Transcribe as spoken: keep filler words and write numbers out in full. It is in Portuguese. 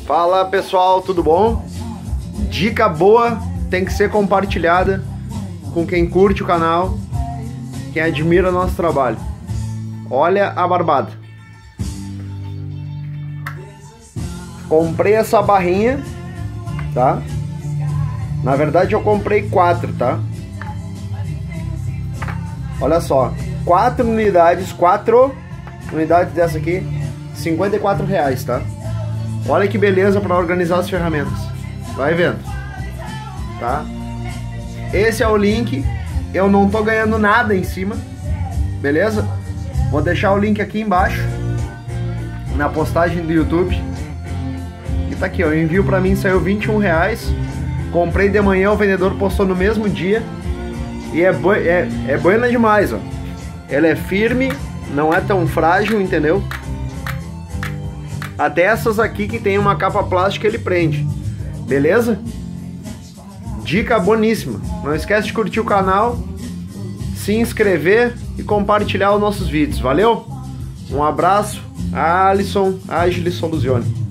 Fala pessoal, tudo bom? Dica boa tem que ser compartilhada com quem curte o canal, quem admira nosso trabalho. Olha a barbada. Comprei essa barrinha, tá? Na verdade eu comprei quatro, tá? Olha só, quatro unidades, quatro unidades dessa aqui, cinquenta e quatro reais, tá? Olha que beleza para organizar as ferramentas. Vai vendo, tá? Esse é o link. Eu não tô ganhando nada em cima, beleza? Vou deixar o link aqui embaixo na postagem do YouTube. E tá aqui, ó, o envio pra mim saiu vinte e um reais. Comprei de manhã, o vendedor postou no mesmo dia. E é, é, é buena demais, ó. Ela é firme, não é tão frágil, entendeu? Até essas aqui que tem uma capa plástica ele prende. Beleza? Dica boníssima. Não esquece de curtir o canal, se inscrever e compartilhar os nossos vídeos. Valeu? Um abraço. Alisson Agile Soluzione.